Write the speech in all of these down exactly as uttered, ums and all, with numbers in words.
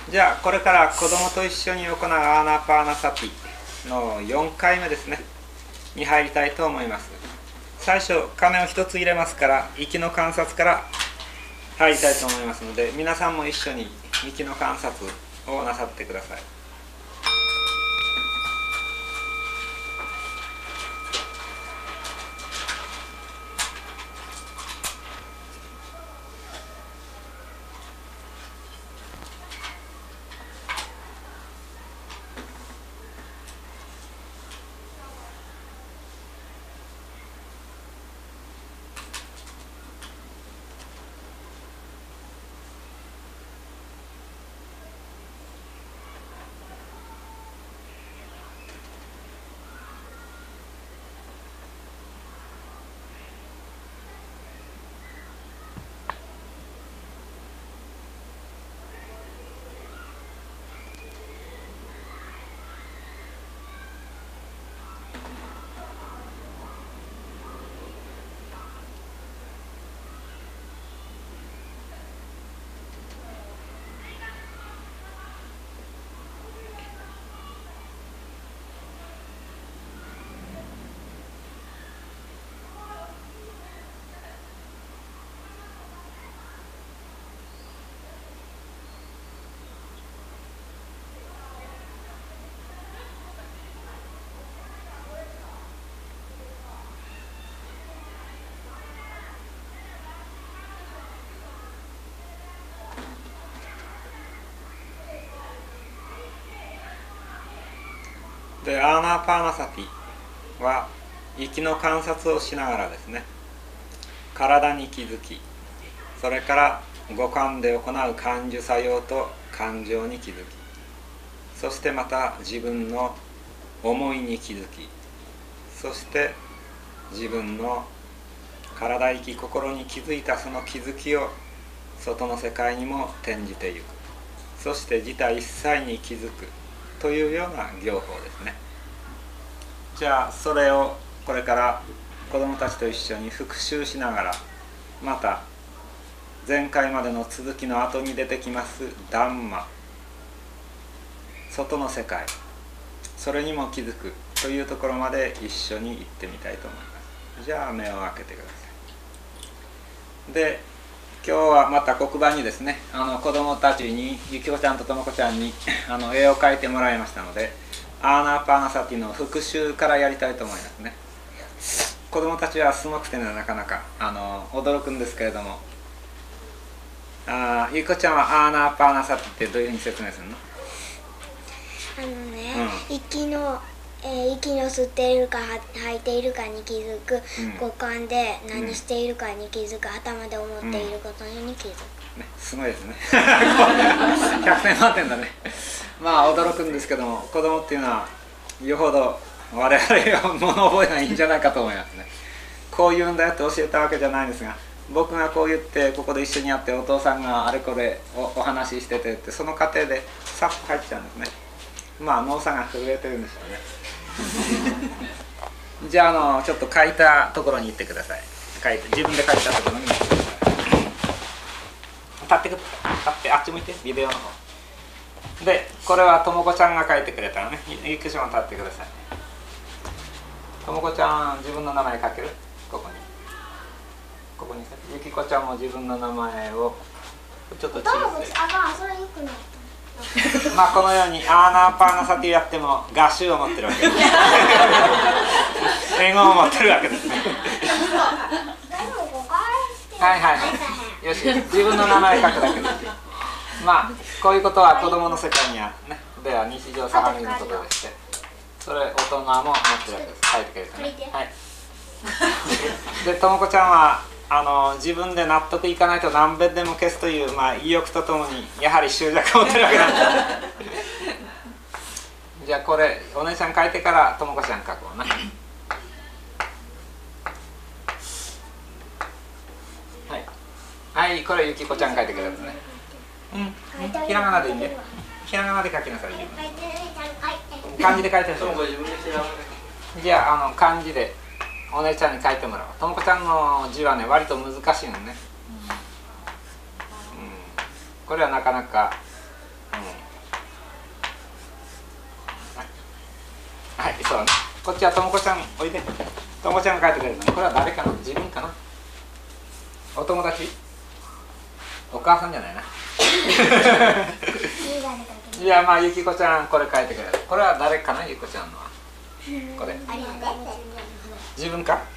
じゃあこれから子供と一緒に行うアーナパーナサティのよんかいめですねに入りたいと思います。最初鐘を一つ入れますから息の観察から入りたいと思いますので、皆さんも一緒に息の観察をなさってください。でアーナーパーナサティは息の観察をしながらですね、体に気づき、それから五感で行う感受作用と感情に気づき、そしてまた自分の思いに気づき、そして自分の体意気心に気づいたその気づきを外の世界にも転じていく、そして自他一切に気づくというような業法ですね。じゃあそれをこれから子どもたちと一緒に復習しながら、また前回までの続きの後に出てきますダンマ、外の世界、それにも気づくというところまで一緒に行ってみたいと思います。じゃあ目を開けてください。で今日はまた黒板にですね、あの子どもたちに、ゆきこちゃんとともこちゃんにあの絵を描いてもらいましたので、アーナーパーナサティの復習からやりたいと思いますね。子どもたちはすごくてね、なかなかあの驚くんですけれども、あゆきこちゃんはアーナーパーナサティってどういうふうに説明するの？ あのね、うん、息のえー、息の吸っているか吐いているかに気づく、うん、五感で何しているかに気づく、うん、頭で思っていることに気づく、 うんね、すごいですねひゃくてん満点だね。まあ驚くんですけども、子供っていうのはよほど我々は物覚えないんじゃないかと思いますね。こういうんだよって教えたわけじゃないんですが、僕がこう言ってここで一緒にやって、お父さんがあれこれ お, お話ししててって、その過程でさっと入っちゃうんですね。まあ脳さんが震えてるんでしょうねじゃあ、あのちょっと書いたところに行ってください。書いて自分で書いたところに行ってください。立ってく立ってあっち向いて、ビデオの方で、これはともこちゃんが書いてくれたのね。ゆきちゃんも立ってください。ともこちゃん自分の名前書ける？ここにここにゆきこちゃんも自分の名前をちょっと小さい。まあこのようにアーナーパーナサティやっても画集を持ってるわけです英語を持ってるわけですねはいはいはい、よし、自分の名前書くだけです。まあこういうことは子供の世界にはね、では日常茶飯事のことでして、それ大人も持ってるわけです。書いてくれてね。はいで、ともこちゃんはあの自分で納得いかないと何べんでも消すという、まあ、意欲とともにやはり執着を持ってるわけなんですじゃあこれお姉ちゃん書いてからともこちゃん書こうなはい、はい、これゆきこちゃん書いてくれたね。うん、ひらがなでいいね。ひらがなで書きなさい。漢字で書いてほしい。じゃあ、あの漢字でお姉ちゃんに書いてもらおう。ともこちゃんの字はね、割と難しいのね、うん、これはなかなか、うんはいそうね。こっちはともこちゃんおいで。ともこちゃんが書いてくれるの。これは誰かな、自分かな、お友達、お母さんじゃないな。いやまあゆきこちゃんこれ書いてくれる。これは誰かな、ゆきこちゃんのは。これ自分か。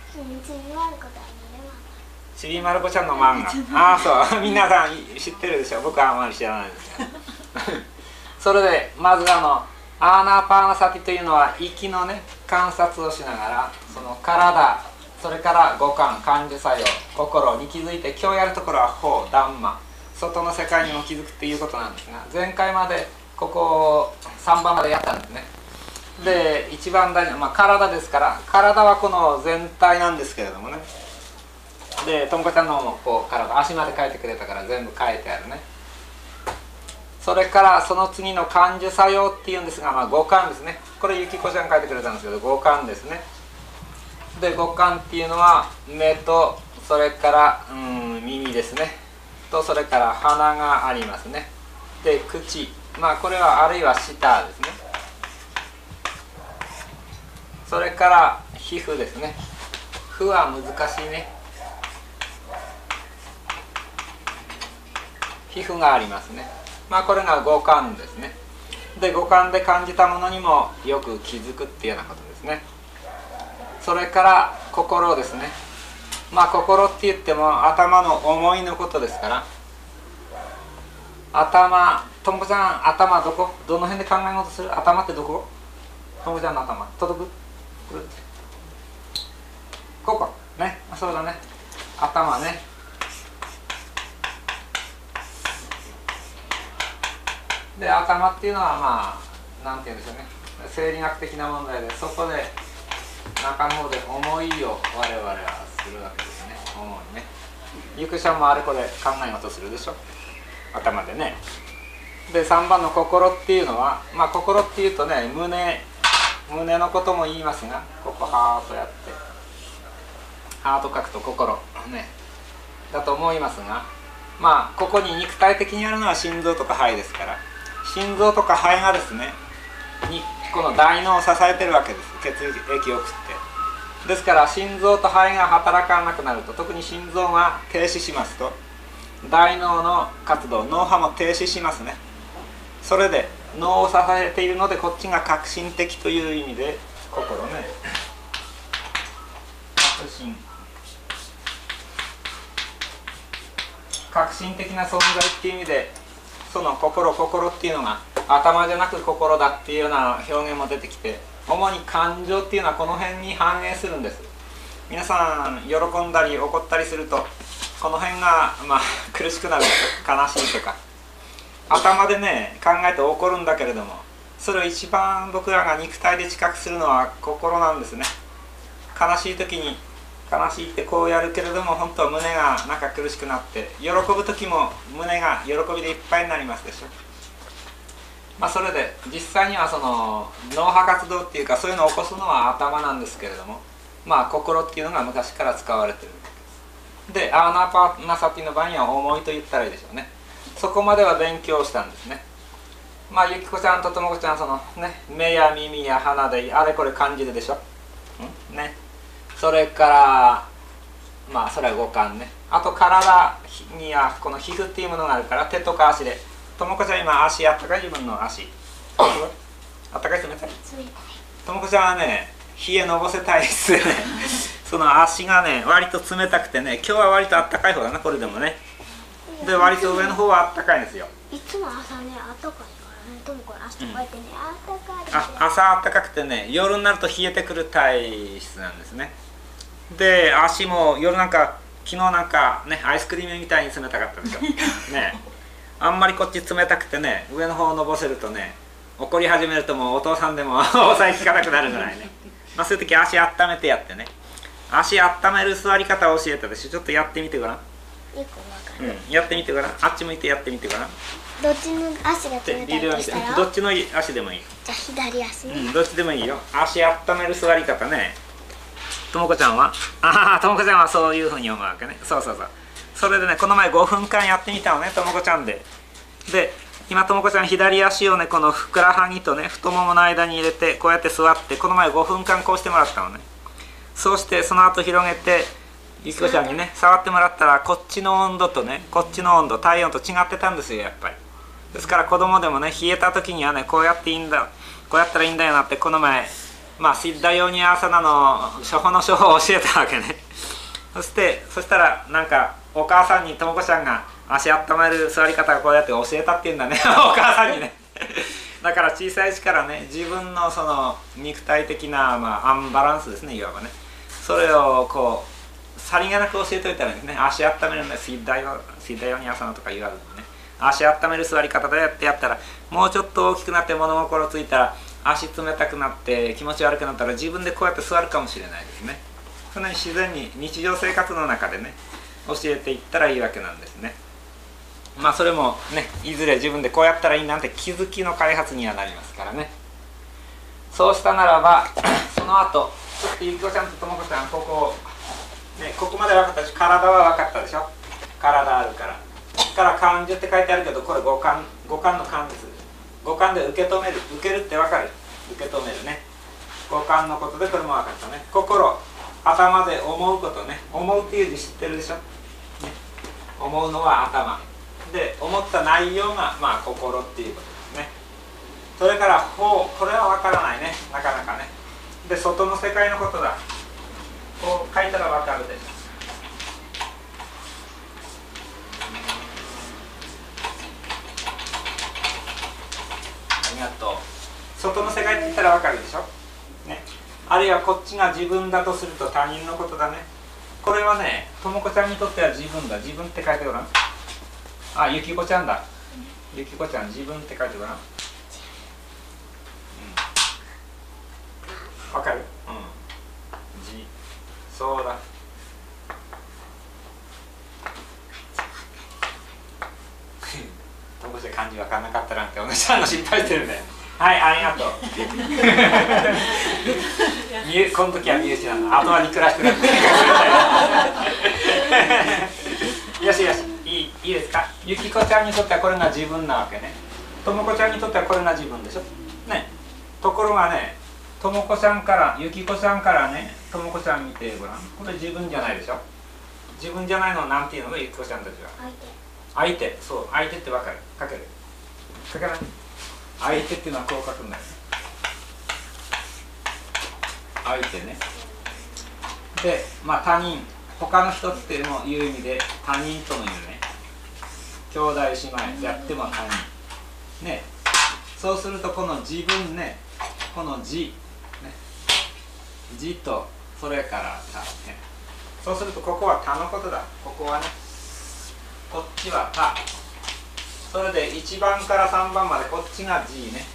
ちびまる子ちゃんの漫画。ああそう皆さん知ってるでしょ。僕はあまり知らないですけど。それでまずあのアーナーパーナサティというのは息のね観察をしながら、その体、それから五感、感受作用、心に気づいて、今日やるところは法、ダンマ、外の世界にも気づくっていうことなんですが、前回までここさんばんまでやったんですね。で一番大事な、まあ、体ですから、体はこの全体なんですけれどもね。でともこちゃんの方もこう体、足まで書いてくれたから全部書いてあるね。それからその次の感受作用っていうんですが、まあ、五感ですね。これゆきこちゃん書いてくれたんですけど、五感ですね。で五感っていうのは目と、それからうん耳ですねと、それから鼻がありますね。で口、まあこれはあるいは舌ですね。それから皮膚ですね。膚は難しいね。皮膚がありますね。まあこれが五感ですね。で五感で感じたものにもよく気づくっていうようなことですね。それから心ですね。まあ心って言っても頭の思いのことですから、頭、ともこちゃん頭どこ、どの辺で考え事する？頭ってどこ？ともこちゃんの頭届く？ここね、そうだね、頭ね。で頭っていうのはまあなんて言うんでしょうね、生理学的な問題で、そこで中の方で思いを我々はするわけですね。思いね。ゆくしゃんもあれこれ考え事するでしょ、頭でね。でさんばんの心っていうのは、まあ心っていうとね、胸胸のことも言いますが、ここハートやってハート書くと心ねだと思いますが、まあここに肉体的にあるのは心臓とか肺ですから、心臓とか肺がですねにこの大脳を支えてるわけです。血液を送って。ですから心臓と肺が働かなくなると、特に心臓が停止しますと、大脳の活動、脳波も停止しますね。それで脳を支えているので、こっちが革新的という意味で心ね、革新革新的な存在っていう意味で、その心心っていうのが頭じゃなく心だっていうような表現も出てきて、主に感情っていうのはこの辺に反映するんです。皆さん喜んだり怒ったりすると、この辺がまあ苦しくなる、悲しいとか、頭でね考えて怒るんだけれども、それを一番僕らが肉体で知覚するのは心なんですね。悲しい時に悲しいってこうやるけれども、本当は胸がなんか苦しくなって、喜ぶ時も胸が喜びでいっぱいになりますでしょ。まあそれで実際にはその脳波活動っていうか、そういうのを起こすのは頭なんですけれども、まあ心っていうのが昔から使われてるで、アーナパーナサティの場合には思いと言ったらいいでしょうね。そこまでは勉強したんですね。まあゆきこちゃんとともこちゃん、そのね目や耳や鼻であれこれ感じるでしょ、うんね。それからまあそれは五感ね。あと体にはこの皮膚っていうものがあるから、手とか足で、ともこちゃん今足あったかい？自分の足あったかい？冷たい？ともこちゃんはね冷えのぼせたいですね。その足がね割と冷たくてね、今日は割とあったかい方だな、これでもね。で割と上の方はあったかいんですよ。 いつも朝ねあったかいからね、ともこの足とかいてね、あったかい。 あ、朝あったかくてね、夜になると冷えてくる体質なんですね。で足も夜なんか、昨日なんかねアイスクリームみたいに冷たかったでしょね。あんまりこっち冷たくてね、上の方をのぼせるとね、怒り始めるともうお父さんでも抑えきかなくなるぐらいね。まあそういう時足温めてやってね、足温める座り方を教えたでしょ。ちょっとやってみてごらん。 よくわかる。 うん、やってみてごらん。あっち向いてやってみてごらん。 どっちの足が冷たいとしたら？ どっちの足でもいい。 じゃあ左足ね。 うん、どっちでもいいよ。足温める座り方ね。ともこちゃんはああ、ともこちゃんはそういうふうに思うわけね。そうそうそう。それでね、この前ごふんかんやってみたのね、ともこちゃんで。で、 今ともこちゃん左足をねこのふくらはぎとね太ももの間に入れてこうやって座ってこの前ごふんかんこうしてもらったのね。そうしてその後広げてゆきこちゃんにね触ってもらったらこっちの温度とねこっちの温度体温と違ってたんですよやっぱり。ですから子供でもね冷えた時にはねこうやっていいんだこうやったらいいんだよなってこの前まあシッダヨニアーサナの処方の処方を教えたわけね。そしてそしたらなんかお母さんにともこちゃんが足温める座り方をこうやって教えたっていうんだねお母さんにねだから小さいうちからね自分のその肉体的な、まあ、アンバランスですねいわばねそれをこうさりげなく教えといたらいいんですね。足温めるんだシッダヨシッダヨニアーサナとか言わずにね足温める座り方でやってやったらもうちょっと大きくなって物心ついたら足冷たくなって気持ち悪くなったら自分でこうやって座るかもしれないですね。そんなに自然に日常生活の中でね教えていったらいいわけなんですね。まあそれもねいずれ自分でこうやったらいいなんて気づきの開発にはなりますからね。そうしたならばその後ちょっとゆきこちゃんとともこちゃんここねここまで分かったし体は分かったでしょ。体あるからから感受って書いてあるけどこれ五感五感の感です。五感で受け止める受けるって分かる受け止めるね五感のことでこれも分かったね。心頭で思うことね思うっていう字知ってるでしょ、ね、思うのは頭で思った内容がまあ心っていうことですね。それから法これは分からないねなかなかね。で外の世界のことだこう書いたら分かるでしょ。ありがとう。外の世界って言ったら分かるでしょ、ね、あるいはこっちが自分だとすると他人のことだね。これはねともこちゃんにとっては自分だ自分って書いてごらん。あゆきこちゃんだゆきこちゃん自分って書いてごらん。わ、うん、かる、うん、じそうだともこちゃん漢字分かんなかったなんてお姉ちゃんの心配してるねはいありがとうこの時は身内なのあとはに暮らしてるよしよしいい、いいですか。ゆきこちゃんにとってはこれが自分なわけね。ともこちゃんにとってはこれが自分でしょね。ところがねともこちゃんからゆきこちゃんからねともこちゃん見てごらん。これ自分じゃないでしょ。自分じゃないのをなんていうのゆきこちゃんたちは相手。相手そう相手ってわかる書ける書けない相手っていうのはこう書くんだよ。相手ね。でまあ他人他の人っていうのを言う意味で他人とも言うね。兄弟姉妹やっても他人ね。そうするとこの自分ねこの自ね自とそれから他ね。そうするとここは他のことだ。ここはねこっちは他。それでいちばんからさんばんまでこっちが G ね。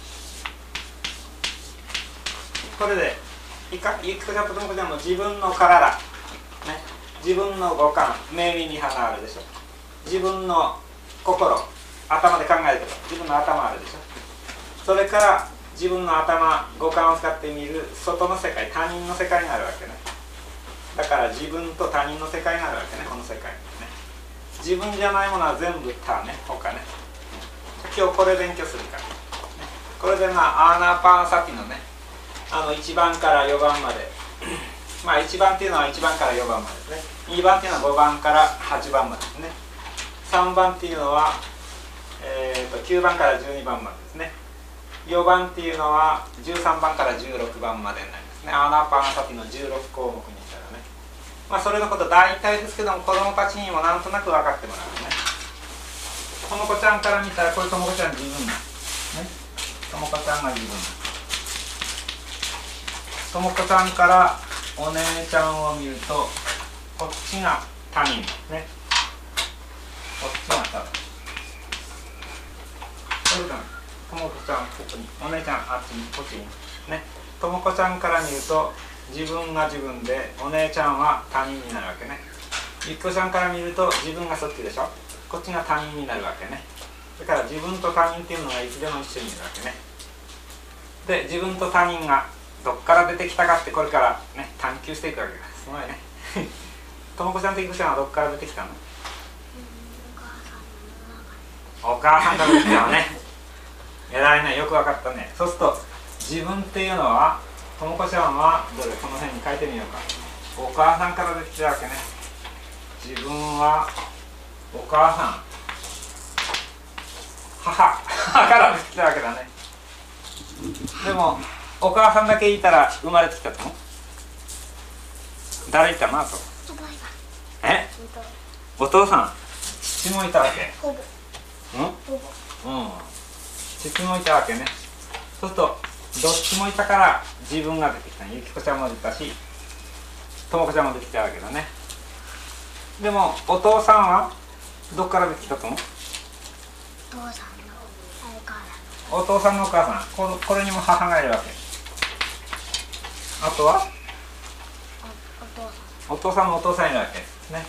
これでゆきこちゃんとともこちゃんも自分の体、ね、自分の五感目耳鼻あるでしょ。自分の心頭で考えると自分の頭あるでしょ。それから自分の頭五感を使って見る外の世界他人の世界があるわけね。だから自分と他人の世界があるわけねこの世界にね。自分じゃないものは全部他ね他ね。今日これ勉強するから、ね、これでまあアーナーパーンサティのねあのいちばんからよばんまでまあいちばんっていうのはいちばんからよばんまでですね。にばんっていうのはごばんからはちばんまでですね。さんばんっていうのは、えー、ときゅうばんからじゅうにばんまでですね。よばんっていうのはじゅうさんばんからじゅうろくばんまでになりますね。アーナーパーンサティのじゅうろくこうもくにしたらね。まあそれのこと大体ですけども子どもたちにもなんとなく分かってもらうね。ともこちゃんから見たらこれともこちゃん自分だ、ね、ともこちゃんが自分だ。ともこちゃんからお姉ちゃんを見るとこっちが他人ね。こっちが他人。それからともこちゃんここにお姉ちゃんあっちにこっちにね。ともこちゃんから見ると自分が自分でお姉ちゃんは他人になるわけね。ゆきこちゃんから見ると自分がそっちでしょ。こっちが他人になるわけね。だから自分と他人っていうのがいつでも一緒にいるわけね。で自分と他人がどっから出てきたかってこれからね探求していくわけです。すごいね。ともこちゃんとゆきこちゃんはどっから出てきたの？お母さんから出てきたのね。 偉いね、よくわかったね。そうすると自分っていうのは、ともこちゃんはどれ、この辺に書いてみようか。お母さんからできてるわけね。自分はお母さん、母母からできてるわけだね。でもお母さんだけいたら生まれてきたの？誰いたの？あとえ？お父さん、父もいたわけ。 ほぼ。 うん？うん。父もいたわけね。そうするとどっちもいたから自分が出てきた。ゆきこちゃんも出たし、ともこちゃんも出てきたわけだね。でもお父さんはどっから出てきたと思う？ お父さんのお母さん。 お父さんのお母さん、ここれにも母がいるわけ。あとはお父さんのお父さんいるわけですね。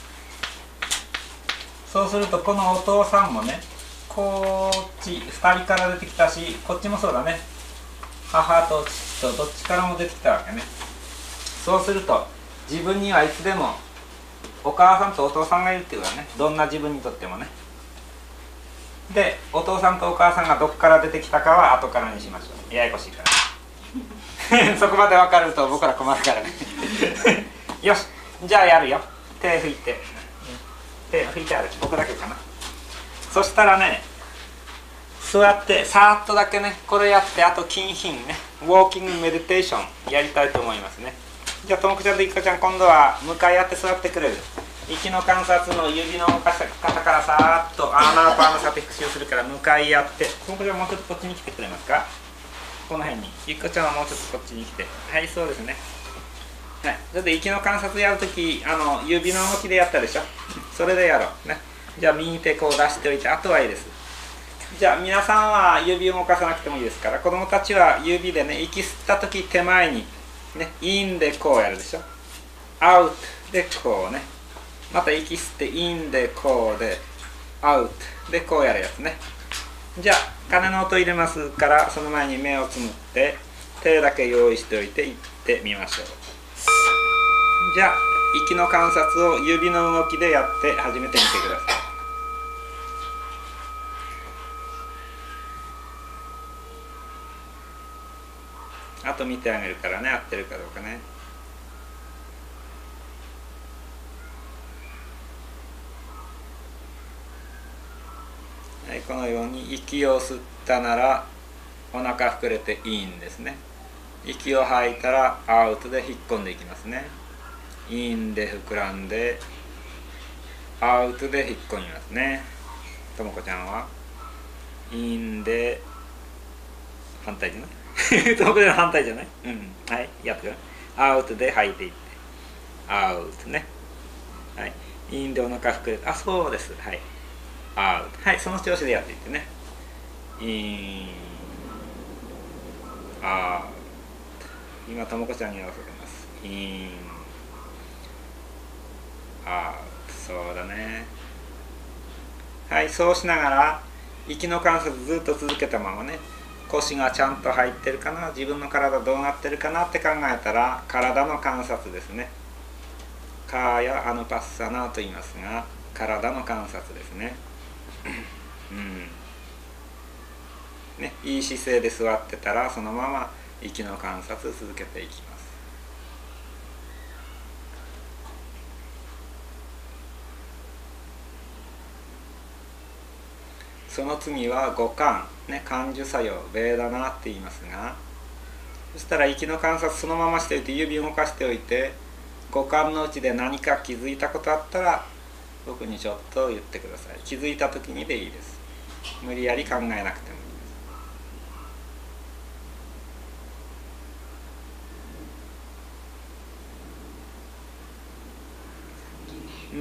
そうするとこのお父さんもね、こっちふたりから出てきたし、こっちもそうだね。母と父とどっちからも出てきたわけね。そうすると自分にはいつでもお母さんとお父さんがいるっていうかね、どんな自分にとってもね。で、お父さんとお母さんがどこから出てきたかは後からにしましょう。ややこしいからそこまで分かると僕ら困るからねよし、じゃあやるよ。手拭いて、手拭いてある。僕だけかな。そしたらね、そうやってさーっとだけね、これやって、あと金品ね、ウォーキングメディテーションやりたいと思いますね。じゃあともこちゃんといっこちゃん、今度は向かい合って座ってくれる？息の観察の指の動かし方からさーっとアーナーパーのサティ復習するから向かい合って、ともこちゃんもうちょっとこっちに来てくれますか？この辺に。ゆっこちゃんはもうちょっとこっちに来て。はい、そうですね。はい。だって息の観察やるとき、あの指の動きでやったでしょ。それでやろうね。じゃあ右手こう出しておいて、あとはいいです。じゃあ皆さんは指を動かさなくてもいいですから、子供たちは指でね、息吸ったとき手前にね、インでこうやるでしょ。アウトでこうね。また息吸ってインでこうで、アウトでこうやるやつね。じゃあ鐘の音入れますから、その前に目をつむって手だけ用意しておいて行ってみましょう。じゃあ息の観察を指の動きでやって始めてみてください。あと見てあげるからね、合ってるかどうかね。はい、このように息を吸ったならお腹膨れてインですね。息を吐いたらアウトで引っ込んでいきますね。インで膨らんでアウトで引っ込みますね。ともこちゃんはインで反対じゃないともこちゃん反対じゃない？うん、はい、やってください。アウトで吐いていってアウトね。はい、インでお腹膨れて、あ、そうです。はい、アウト。はい、その調子でやっていってね。インアウト。今ともこちゃんに合わせてます。インアウト。そうだね。はい、そうしながら息の観察ずっと続けたままね、腰がちゃんと入ってるかな、自分の体どうなってるかなって考えたら、体の観察ですね。カーやアヌパッサナーと言いますが、体の観察ですね。うんね、いい姿勢で座ってたらそのまま息の観察続けていきます。その次は五感、ね、感受作用、ベーダナーって言いますが、そしたら息の観察そのまましておいて、指動かしておいて、五感のうちで何か気づいたことあったら僕にちょっと言ってください。気づいた時にでいいです。無理やり考えなくてもいいです。うん。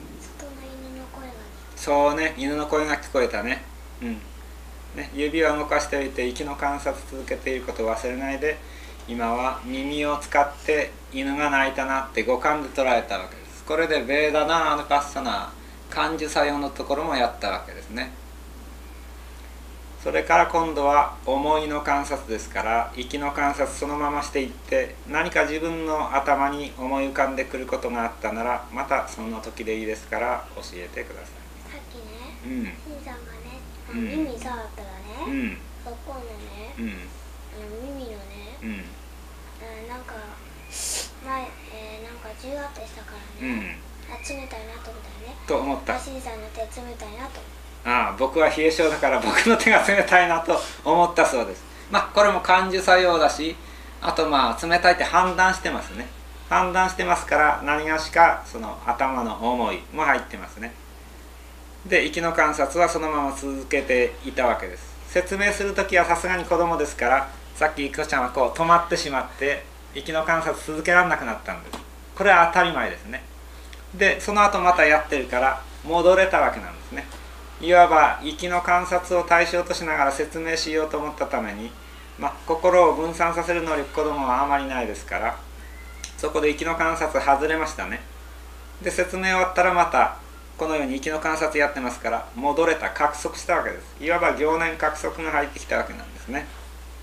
そうね、犬の声が聞こえたね。うん。ね、指を動かしておいて息の観察続けていることを忘れないで、今は耳を使って犬が鳴いたなって五感で捉えたわけです。これでベーダナー、アヌパッサナー、感受作用のところもやったわけですね。それから今度は思いの観察ですから、息の観察そのまましていって、何か自分の頭に思い浮かんでくることがあったなら、またその時でいいですから教えてください。 さっきね、 うん、 しんさんがね、あの耳触ったらね、うん、そこのね、うん、あの耳のね、うん、なんか前、えー、なんかじゅわってしたからね、うん、あ冷たいなと思ったよね。 と思った。 しんさんの手冷たいなと。 ああ、僕は冷え性だから僕の手が冷たいなと思ったそうです。まあこれも感受作用だし、あとまあ冷たいって判断してますね。判断してますから何がしかその頭の思いも入ってますね。で息の観察はそのまま続けていたわけです。説明する時はさすがに子供ですから、さっきいくちゃんはこう止まってしまって息の観察続けられなくなったんです。これは当たり前ですね。でその後またやってるから戻れたわけなんですね。いわば息の観察を対象としながら説明しようと思ったために、まあ、心を分散させる能力子供はあまりないですから、そこで息の観察外れましたね。で説明終わったらまたこのように息の観察やってますから戻れた、獲得したわけです。いわば行念獲得が入ってきたわけなんですね。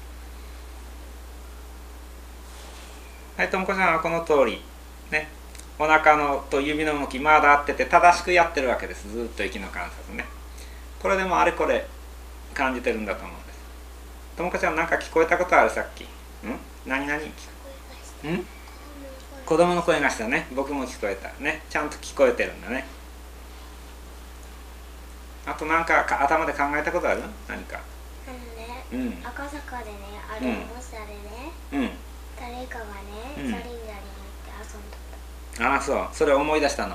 はい、ともこちゃんはこの通りね、お腹のと指の動きまだ合ってて正しくやってるわけです。ずっと息の観察ね。これでもあれこれ感じてるんだと思うんです。ともこちゃんなんか聞こえたことある？さっきん何何ん子供の声がしたね。僕も聞こえたね。ちゃんと聞こえてるんだね。あとなんか頭で考えたことある？何かあのね、うん、赤坂でねあれ、うん、もしあれね、うん、誰かがね、うん、チャリンチャリンって遊んどった。 ああそう、それ思い出したの。 うん、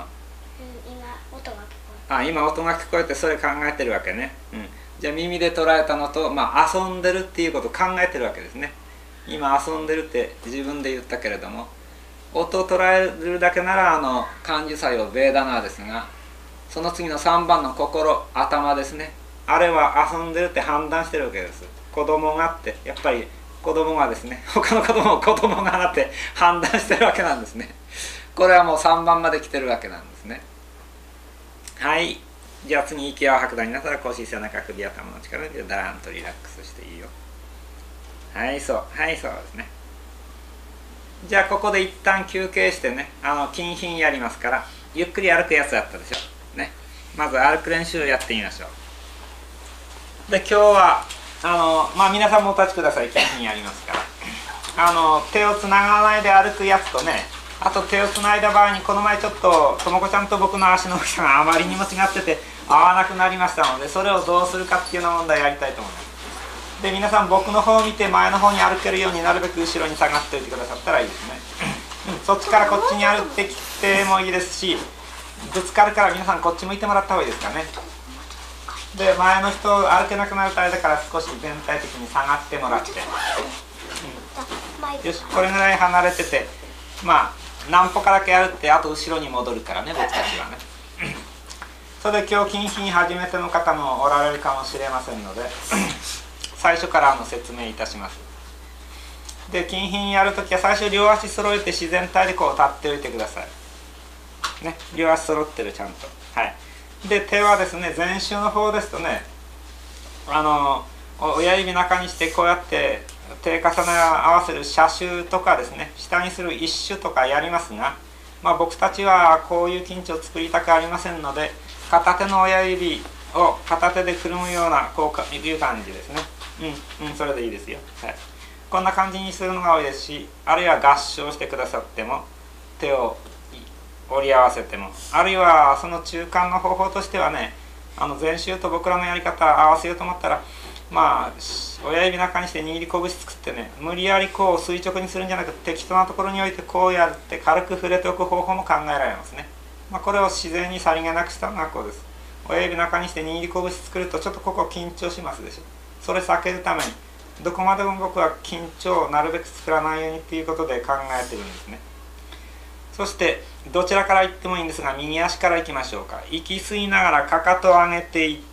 今音が聞こえた。あ、今音が聞こえてそれ考えてるわけね。うん、じゃあ耳で捉えたのと、まあ、遊んでるっていうことを考えてるわけですね。今遊んでるって自分で言ったけれども、音を捉えるだけならあの感受作用ベーダナーですが、その次のさんばんの心、頭ですね。あれは遊んでるって判断してるわけです。子供がってやっぱり子供がですね、他の子供も子供がなって判断してるわけなんですね。これはもうさんばんまで来てるわけなんですね。はい、じゃあ次息を吐くだになったら腰、背中、首、頭の力でダーンとリラックスしていいよ。はいそう、はいそうですね。じゃあここで一旦休憩してね、あの筋品やりますからゆっくり歩くやつやったでしょね。まず歩く練習をやってみましょう。で今日はあのまあ皆さんもお立ちください。筋品やりますからあの手をつながないで歩くやつとね、あと手をつないだ場合にこの前ちょっとともこちゃんと僕の足の大きさがあまりにも違ってて合わなくなりましたので、それをどうするかっていうような問題をやりたいと思います。で皆さん僕の方を見て前の方に歩けるようになるべく後ろに下がっておいてくださったらいいですね。そっちからこっちに歩ってきてもいいですし、ぶつかるから皆さんこっち向いてもらった方がいいですかね。で前の人歩けなくなるとあれだから少し全体的に下がってもらって、うん、よし、これぐらい離れてて、まあ何歩かだけやるってあと後ろに戻るからね、僕たちはね。それで今日筋品初めての方もおられるかもしれませんので最初からあの説明いたします。で筋品やるときは最初両足揃えて自然体でこう立っておいてくださいね。両足揃ってるちゃんと。はい。で手はですね、前手の方ですとね、あの親指中にしてこうやって手重ね合わせる斜手とかですね、下にする一手とかやりますが、まあ、僕たちはこういう緊張を作りたくありませんので、片手の親指を片手でくるむようなこういう感じですね。うんうん、それでいいですよ。はい、こんな感じにするのが多いですし、あるいは合掌してくださっても、手を折り合わせても、あるいはその中間の方法としてはね、あの前手と僕らのやり方合わせようと思ったら、まあ親指中にして握り拳作ってね、無理やりこう垂直にするんじゃなくて適当なところに置いてこうやって軽く触れておく方法も考えられますね。まあ、これを自然にさりげなくしたのがこうです。親指中にして握り拳作るとちょっとここ緊張しますでしょ。それ避けるためにどこまでも僕は緊張をなるべく作らないようにっていうことで考えてるんですね。そしてどちらから行ってもいいんですが、右足から行きましょうか。息吸いながらかかとを上げていって、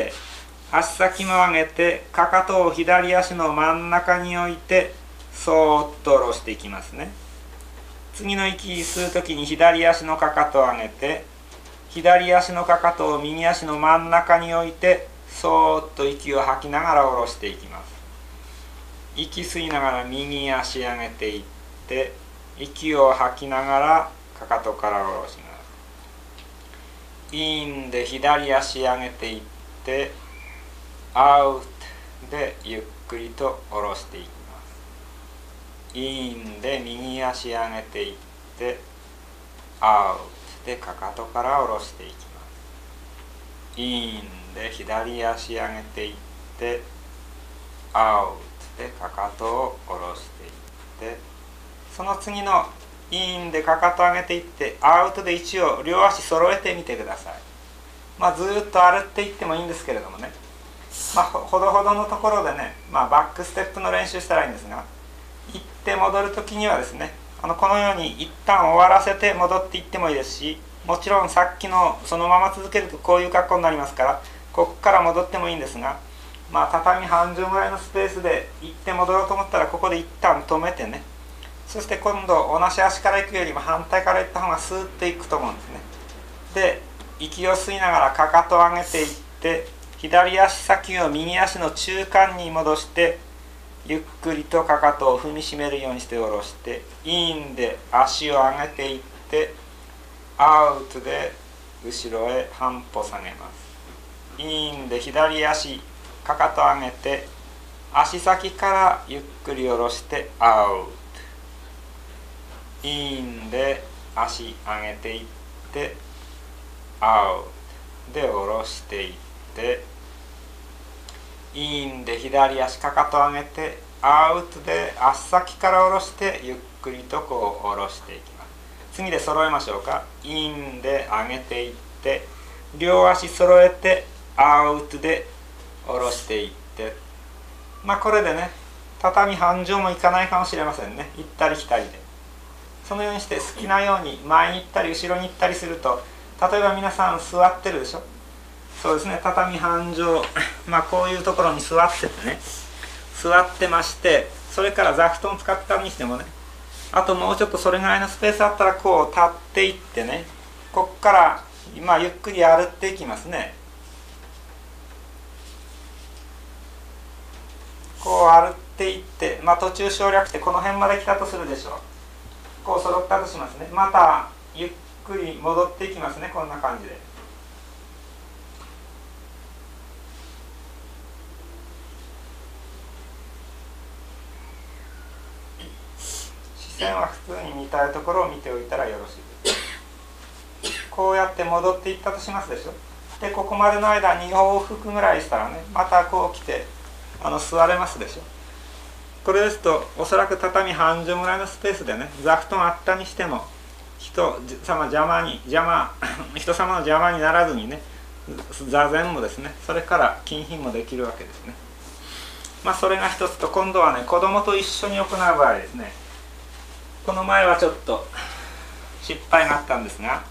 足先も上げてかかとを左足の真ん中に置いてそーっと下ろしていきますね。次の息吸う時に左足のかかとを上げて、左足のかかとを右足の真ん中に置いてそーっと息を吐きながら下ろしていきます。息吸いながら右足上げていって、息を吐きながらかかとから下ろします。 インで左足上げていってアウトでゆっくりと下ろしていきます。インで右足上げていってアウトでかかとから下ろしていきます。インで左足上げていってアウトでかかとを下ろしていって、その次のインでかかと上げていってアウトで一応両足揃えてみてください。まあずっと歩っていってもいいんですけれどもね、まあほどほどのところでね、まあ、バックステップの練習したらいいんですが、行って戻る時にはですね、あのこのように一旦終わらせて戻っていってもいいですし、もちろんさっきのそのまま続けるとこういう格好になりますから、ここから戻ってもいいんですが、まあ畳半畳ぐらいのスペースで行って戻ろうと思ったらここで一旦止めてね、そして今度同じ足から行くよりも反対から行った方がスーッと行くと思うんですね。で息を吸いながらかかとを上げていって、左足先を右足の中間に戻してゆっくりとかかとを踏みしめるようにして下ろして、インで足を上げていってアウトで後ろへ半歩下げます。インで左足かかと上げて足先からゆっくり下ろしてアウト、インで足上げていってアウトで下ろしていって、インで左足かかと上げてアウトで足先から下ろしてゆっくりとこう下ろしていきます。次で揃えましょうか。インで上げていって両足揃えてアウトで下ろしていって、まあこれでね畳半畳もいかないかもしれませんね。行ったり来たりで、そのようにして好きなように前に行ったり後ろに行ったりすると、例えば皆さん座ってるでしょ。そうですね、畳半畳まあこういうところに座っててね、座ってまして、それから座布団使ったにしてもね、あともうちょっとそれぐらいのスペースあったらこう立っていってね、こっから今ゆっくり歩っていきますね。こう歩っていって、まあ途中省略してこの辺まで来たとするでしょう。こう揃ったとしますね。またゆっくり戻っていきますね。こんな感じで。視線は普通に見たいところを見ておいたらよろしいです。こうやって戻っていったとしますでしょ。でここまでの間に往復ぐらいしたらね、またこう来てあの座れますでしょ。これですとおそらく畳半畳ぐらいのスペースでね、座布団あったにしても人様邪魔に邪魔人様の邪魔にならずにね、座禅もですね、それから金品もできるわけですね。まあそれが一つと、今度はね子供と一緒に行う場合ですね、この前はちょっと失敗があったんですが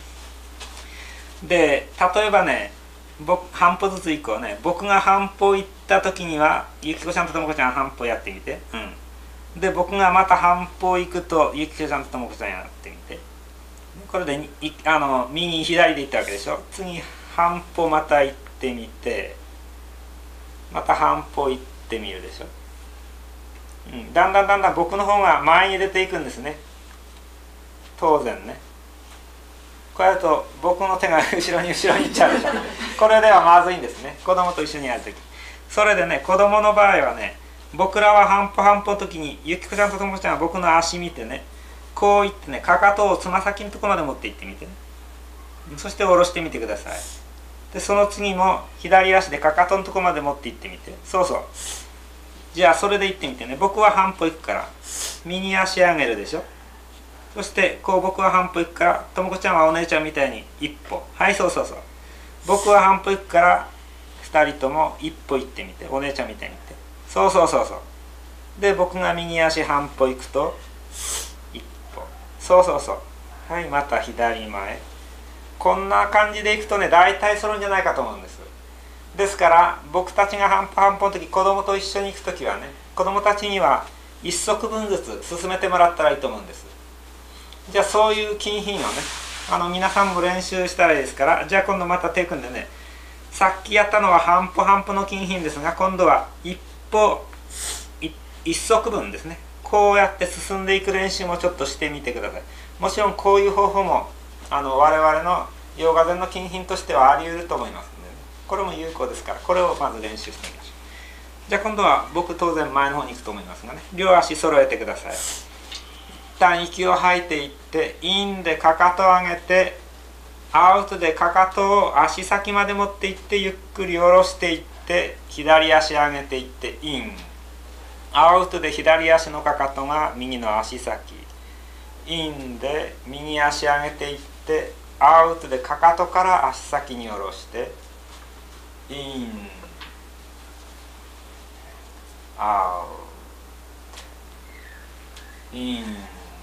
で例えばね、僕半歩ずつ行こうね。僕が半歩行った時にはゆきこちゃんとともこちゃん半歩やってみて、うん、で僕がまた半歩行くとゆきこちゃんとともこちゃんやってみて、これでいあの右左で行ったわけでしょ。次半歩また行ってみて、また半歩行ってみるでしょ。うん、だんだんだんだん僕の方が前に出ていくんですね、当然ね。こうやると僕の手が後ろに後ろに行っちゃうでしょ。これではまずいんですね、子供と一緒にやるとき。それでね、子供の場合はね、僕らは半歩半歩の時にゆきこちゃんとともこちゃんは僕の足見てね、こういってね、かかとをつま先のところまで持っていってみてね、そして下ろしてみてください。でその次も左足でかかとのところまで持っていってみて、そうそう、じゃあそれで行ってみてね。僕は半歩行くから右足上げるでしょ。そしてこう僕は半歩行くからともこちゃんはお姉ちゃんみたいに一歩、はい、そうそうそう、僕は半歩行くからふたりとも一歩行ってみて、お姉ちゃんみたいに行って、そうそうそうそう。で僕が右足半歩行くと一歩、そうそうそう、はい、また左前。こんな感じでいくとね、大体揃うんじゃないかと思うんです。ですから僕たちが半歩半歩の時、子供と一緒に行く時はね、子供たちには一足分ずつ進めてもらったらいいと思うんです。じゃあそういう金品をね、あの皆さんも練習したらいいですから、じゃあ今度また手組んでね、さっきやったのは半歩半歩の金品ですが、今度は一歩一足分ですね。こうやって進んでいく練習もちょっとしてみてください。もちろんこういう方法もあの我々のヨガ禅の近品としてはあり得ると思いますので、ね、これも有効ですから、これをまず練習してみましょう。じゃあ今度は僕当然前の方に行くと思いますがね、両足揃えてください。一旦息を吐いていって、インでかかとを上げて、アウトでかかとを足先まで持っていって、ゆっくり下ろしていって、左足上げていってイン。アウトで左足のかかとが右の足先。インで右足上げていって、アウトでかかとから足先に下ろして、イン。アウト。イン。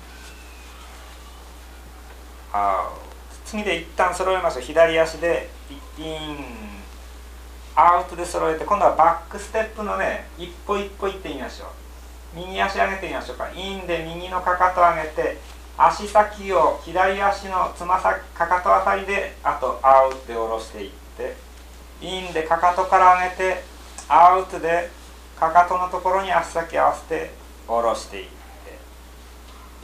アウト。次で一旦揃えましょう。左足でイン。アウトで揃えて、今度はバックステップのね、一歩一歩いってみましょう。右足上げてみましょうか。インで右のかかと上げて、足先を左足のつま先、かかとあたりで、あとアウトで下ろしていって、インでかかとから上げて、アウトでかかとのところに足先合わせて下ろしていって、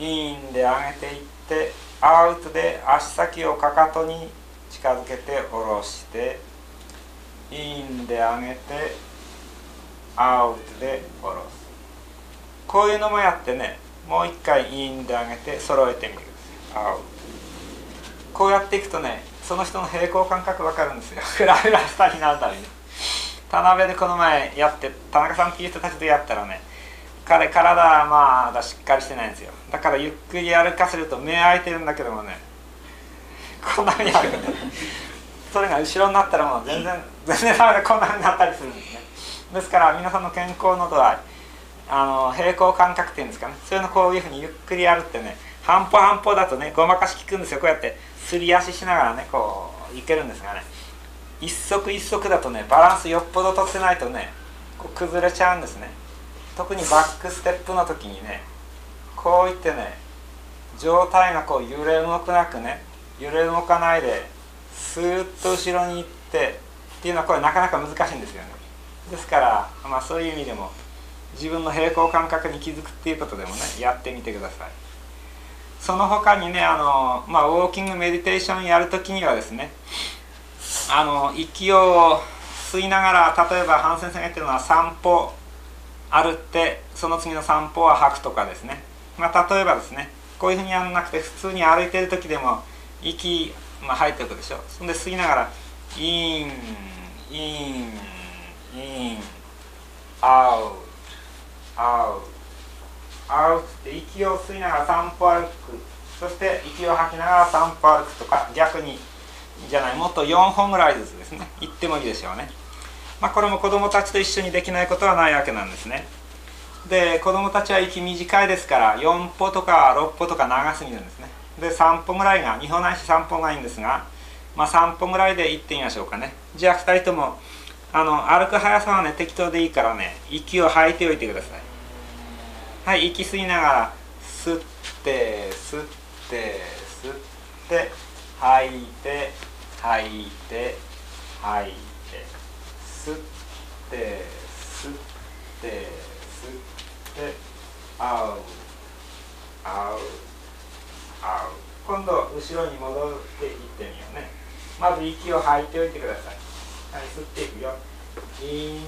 インで上げていって、アウトで足先をかかとに近づけて下ろして、インで上げて、アウトで下ろす。こういうのもやってね、もう一回インで上げて揃えてみてください。アウト。こうやっていくとね、その人の平行感覚わかるんですよ。フラフラ下になるために。田辺でこの前やって、田中さんっていう人たちとやったらね、彼体はまだしっかりしてないんですよ。だからゆっくり歩かせると目開いてるんだけどもね、こんなふうに歩くんで、それが後ろになったらもう全然全然ダメでこんなふうになったりするんですね。ですから皆さんの健康の度合い、あの平行感覚っていうんですかね、そういうのこういうふうにゆっくりやるってね、半歩半歩だとねごまかし効くんですよ。こうやってすり足しながらねこういけるんですがね、一足一足だとねバランスよっぽどとってないとねこう崩れちゃうんですね。特にバックステップの時にね、こういってね上体がこう揺れ動くなくね、揺れ動かないでスーッと後ろに行ってっていうのはこれなかなか難しいんですよね。ですから、まあ、そういう意味でも自分の平行感覚に気づくっていうことでもねやってみてください。その他にね、あの、まあ、ウォーキングメディテーションやるときにはですね、あの息を吸いながら、例えばハンセン先生が言ってるのは散歩歩ってその次の散歩は吐くとかですね、まあ、例えばですねこういうふうにやらなくて普通に歩いてる時でも息、まあ、吐いておくでしょ。そんで吸いながらインインインアウトアウトアウトって息を吸いながら散歩歩く、そして息を吐きながら散歩歩くとか、逆にじゃない、もっとよんほんぐらいずつですね言ってもいいでしょうね。まあ、これも子どもたちと一緒にできないことはないわけなんですね。で子どもたちは息短いですからよん歩とかろっ歩とか長すぎるんですね。でさん歩ぐらいがに歩ないしさん歩がいいんですが、まあ、さん歩ぐらいで行ってみましょうかね。じゃあふたりともあの歩く速さはね適当でいいからね息を吐いておいてください。はい、息吸いながら吸って吸って吸って吐いて吐いて吐いて吸って吸って吸ってアウアウアウ。今度後ろに戻っていってみようね。まず息を吐いておいてください。はい、吸っていくよ。インインイン、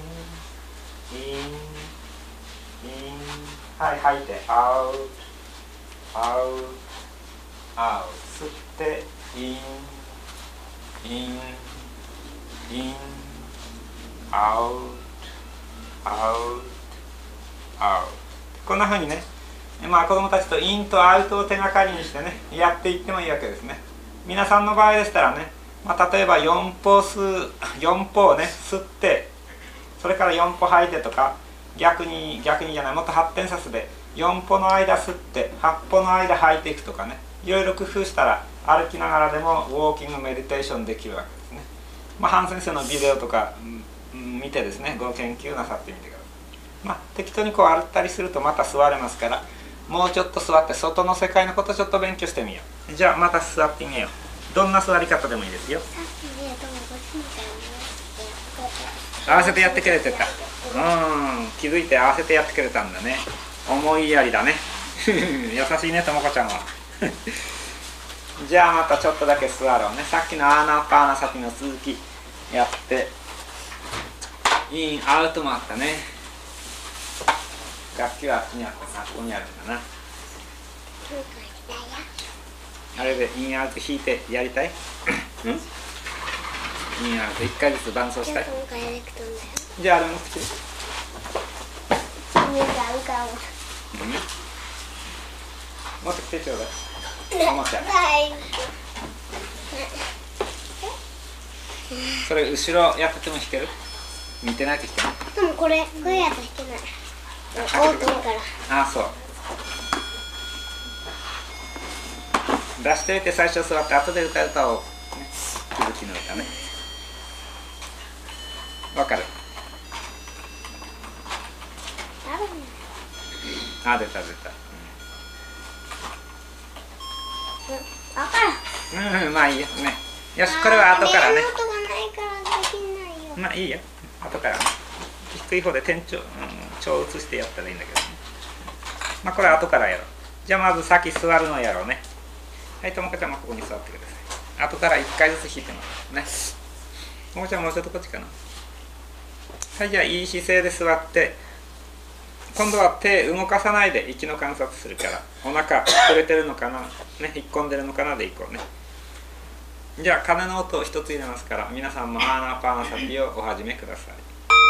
はい、吐いてアウアウアウ。吸ってインインインアウアウアウ。こんなふうにね、まあ子どもたちとインとアウトを手がかりにしてねやっていってもいいわけですね。皆さんの場合でしたらね、まあ、例えばよん歩吸うよん歩をね吸ってそれからよん歩吐いてとか、逆に逆にじゃない、もっと発展させてよん歩の間吸ってはっ歩の間吐いていくとかね、いろいろ工夫したら歩きながらでもウォーキングメディテーションできるわけですね。まあ、ハン先生のビデオとか、うん、見てですねご研究なさってみてください。まあ、適当にこう歩ったりするとまた座れますから、もうちょっと座って外の世界のことちょっと勉強してみよう。じゃあまた座ってみよう。どんな座り方でもいいですよ。 さっきね、でもご主人合わせてやってくれてた。うん、気づいて合わせてやってくれたんだね。思いやりだね。優しいね、ともこちゃんは。 じゃあまたちょっとだけ座ろうね。さっきのアーナパーナサティの続きやって、インアウトもあったね。楽器はあっちにあったかな、ここにあるんだな。あれでインアウト弾いてやりたい？うん？インアウトいっかいずつ伴奏したい？じゃああれ持ってきて。うん、持ってきてちょうだい。おもちゃ。それ後ろやってても弾ける？見てないと弾けない。 でもこれこれやったら弾けない。大きいから。 ああそう。出しておいて最初座って後で歌う歌を、ね、気づきの歌ね。わかる？あ、出た出た。 うん、わかる。うん、まあいいよね。よし、これは後からね。 音がないからできないよ。 まあいいよ。後から、ね。低い方で転調、うん、調を移してやったらいいんだけどね。まあこれは後からやろう。じゃあまず先座るのやろうね。はい、ともかちゃんもここに座ってください。後からいっかいずつ弾いてますね。ともかちゃんもうちょっとこっちかな。はい、じゃあいい姿勢で座って、今度は手動かさないで息の観察するから、お腹膨れてるのかな、ね、引っ込んでるのかなでいこうね。じゃあ鐘の音を一つ入れますから、皆さんもアーナーパーナサティをお始めください。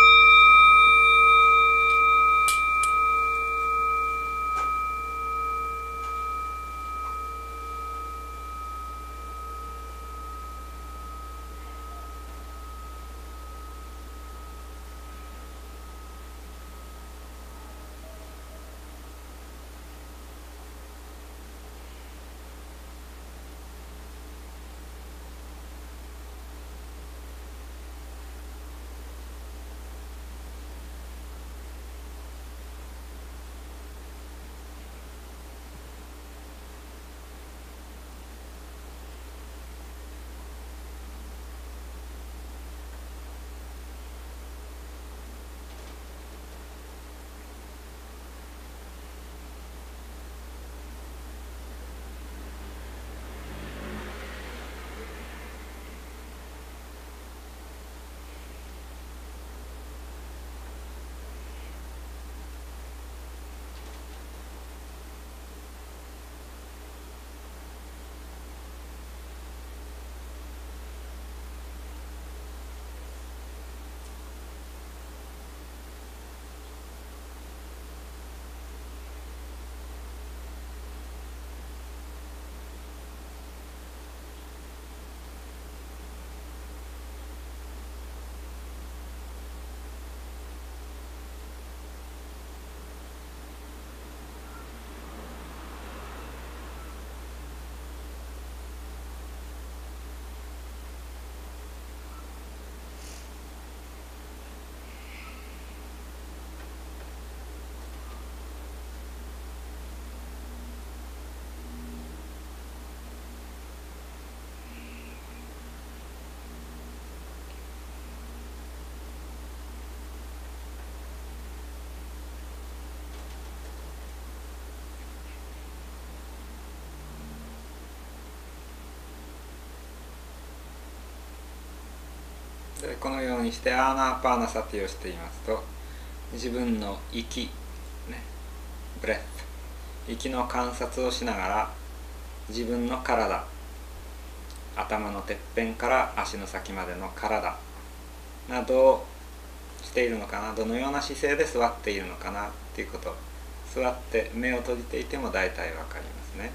でこのようにしてアーナーパーナサティをしていますと、自分の息、ね、ブレス、息の観察をしながら自分の体、頭のてっぺんから足の先までの体などをしているのかな、どのような姿勢で座っているのかなっていうこと、座って目を閉じていても大体わかりますね。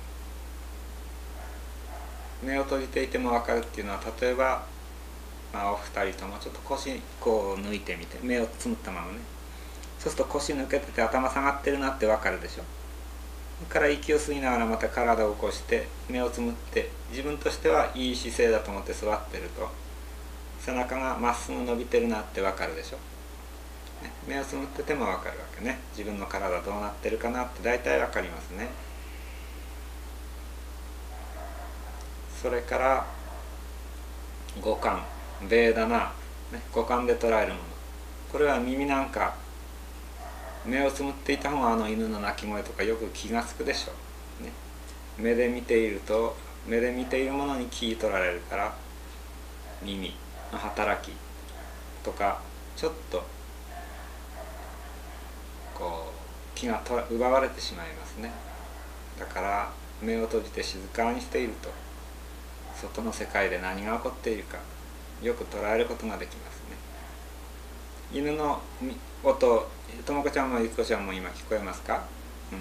目を閉じていてもわかるっていうのは、例えばまあ、お二人ともちょっと腰こう抜いてみて、目をつむったままね、そうすると腰抜けてて頭下がってるなってわかるでしょ。それから息を吸いながらまた体を起こして目をつむって、自分としてはいい姿勢だと思って座ってると背中がまっすぐ伸びてるなってわかるでしょ、ね、目をつむっててもわかるわけね。自分の体どうなってるかなって大体わかりますね。それから五感、ベーダナ、ね、五感で捉えるもの、これは耳なんか目をつむっていた方があの犬の鳴き声とかよく気がつくでしょう、ね、目で見ていると目で見ているものに気取られるから、耳の働きとかちょっとこう気がと奪われてしまいますね。だから目を閉じて静かにしていると、外の世界で何が起こっているかよく捉えることができますね。犬の音、ともこちゃんもゆきこちゃんも今聞こえますか？うん、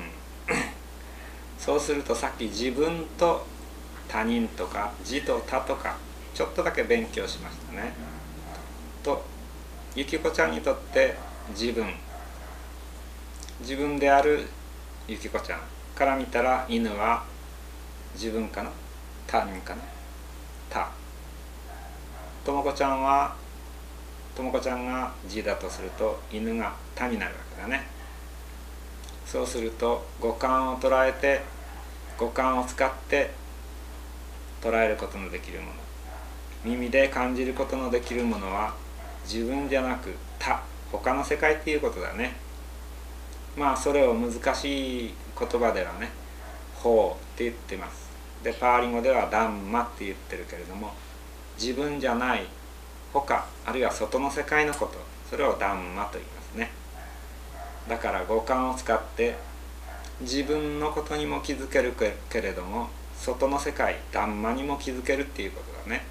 そうすると、さっき自分と他人とか自と他とかちょっとだけ勉強しましたね。とゆきこちゃんにとって自分自分であるゆきこちゃんから見たら、犬は自分かな他人かな他。ともこちゃんはともこちゃんが自だとすると、犬が他になるわけだね。そうすると五感を捉えて、五感を使って捉えることのできるもの、耳で感じることのできるものは自分じゃなく他、他の世界っていうことだね。まあそれを難しい言葉ではね、法って言ってます。でパーリ語ではダンマって言ってるけれども、自分じゃない他、あるいは外の世界のこと、それをダンマと言いますね。だから五感を使って自分のことにも気づけるけれども、外の世界ダンマにも気づけるっていうことだね。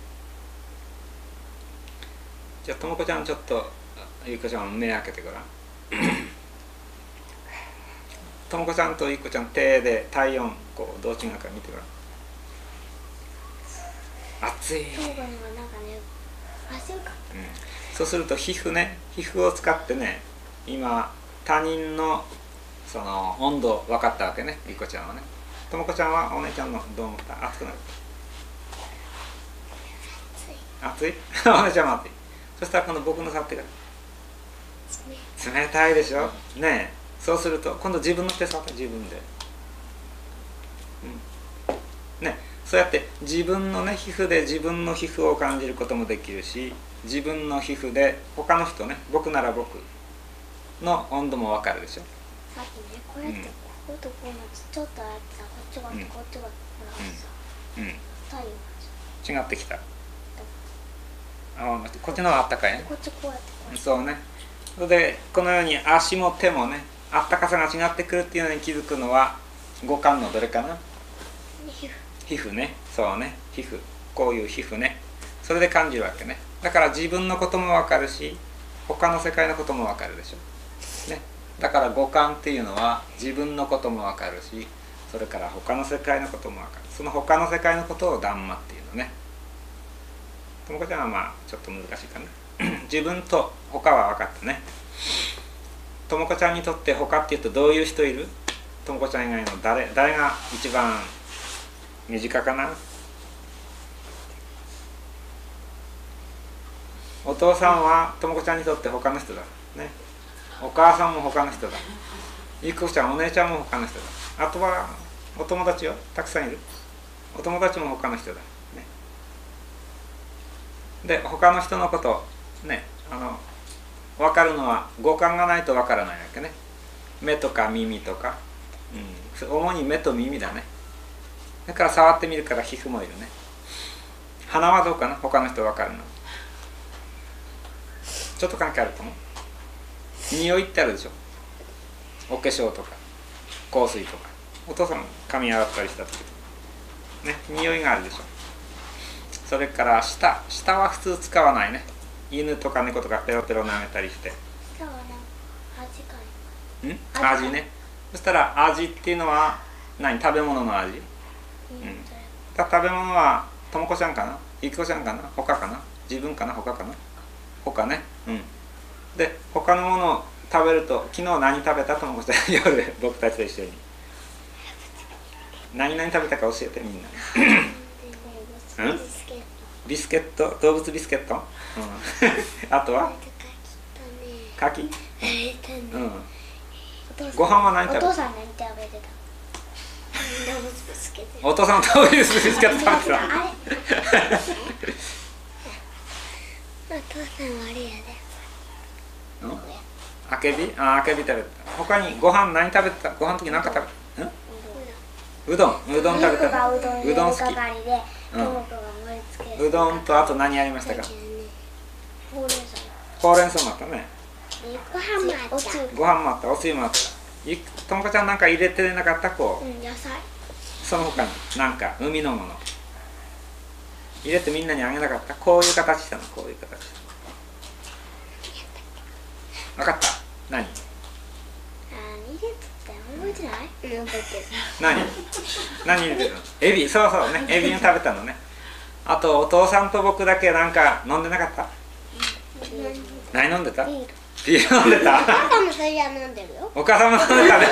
じゃあともこちゃん、ちょっとゆきこちゃん目開けてごらん。ともこちゃんとゆきこちゃん、手で体温こうどう違うか見てごらん。熱い。 そうかなんかね、熱いか。 うん、そうすると皮膚ね、皮膚を使ってね、今他人のその温度分かったわけね、ゆきこちゃんはね。ともこちゃんはお姉ちゃんのどう思った？熱くなる？熱い？お姉ちゃんも熱い。そしたら今度僕の触ってから。冷たいでしょ。ねえ。そうすると今度自分の手触って自分で。うん、ね、そうやって自分のね皮膚で自分の皮膚を感じることもできるし、自分の皮膚で他の人ね、僕なら僕の温度も分かるでしょ。 さっきね、これってこことこうのちょっとあってさ、こっちがあってこっちがほらさ、 うん、うん、 太陽違ってきた。あ、こっちの方があったかいね。 こっちこうやってこう。 そうね。それでこのように足も手もね、あったかさが違ってくるっていうのに気づくのは五感のどれかな？ 皮膚。 皮膚ね。そうね、皮膚。こういう皮膚ね。それで感じるわけね。だから自分のことも分かるし、他の世界のことも分かるでしょ。ね。だから五感っていうのは自分のことも分かるし、それから他の世界のことも分かる。その他の世界のことをダンマっていうのね。ともこちゃんはまあちょっと難しいかな。自分と他は分かったね。ともこちゃんにとって他っていうとどういう人いる？ともこちゃん以外の誰誰が一番身近かな？お父さんはともこちゃんにとって他の人だね。お母さんも他の人だ。ゆきこちゃん、お姉ちゃんも他の人だ。あとはお友達よ、たくさんいる。お友達も他の人だね。で他の人のことね、あの分かるのは五感がないと分からないわけね。目とか耳とか、うん、主に目と耳だね。だから触ってみるから皮膚もいるね。鼻はどうかな、他の人分かるの。ちょっと関係あると思う。匂いってあるでしょ。お化粧とか香水とか、お父さん髪洗ったりした時ね、匂いがあるでしょ。それから舌、舌は普通使わないね。犬とか猫とかペロペロ舐めたりして。 舌は味かい。 ん？味ね。そしたら味っていうのは何？食べ物の味。うん。だ食べ物はともこちゃんかな？ゆきこちゃんかな？他かな？自分かな？他かな？他ね。うん。で他のものを食べると、昨日何食べた？ともこちゃん夜僕たちと一緒に。何々食べたか教えてみんな。うん？ビスケット、動物ビスケット、うん、あとは柿、うん、ご飯は何食べた？ お父さん何食べてた？動物ビスケット。 お父さん動物ビスケット食べてた。お父さんはあれやで。 うん？あけび？あ、あけび食べてた。他にご飯何食べてた？ご飯の時何か食べた？うん？ うどんうどん食べたの。 うどんうどん好き。 係でともこが盛り付けうどんとあと何やりましたか。 ほうれん草ほうれん草もあったね。 ご飯もあった。 ご飯もあった。おつゆもあった。ゆともこちゃんなんか入れてなかった。こう、 うん、野菜。 その他になんか海のもの入れてみんなにあげなかった。こういう形したの。こういう形。分かった。何何入れてたよ。覚えてない？うん、覚えてる。 何何入れてるの。エビ。そうそうね、エビを食べたのね。あとお父さんと僕だけなんか飲んでなかった。何飲んでた。 ビール。 ビール飲んでた。 お母さんもそれは飲んでるよ。 お母さんも飲んでたね。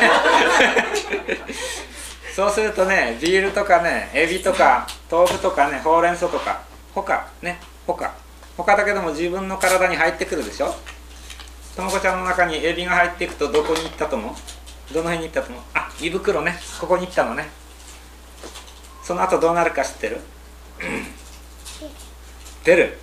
そうするとね、ビールとかね、エビとか豆腐とかね、ほうれん草とか他ね、他他だけども自分の体に入ってくるでしょ。ともこちゃんの中にエビが入っていくとどこに行ったと思う。どの辺に行ったと思う。あ、胃袋ね、ここに行ったのね。その後どうなるか知ってる。出る。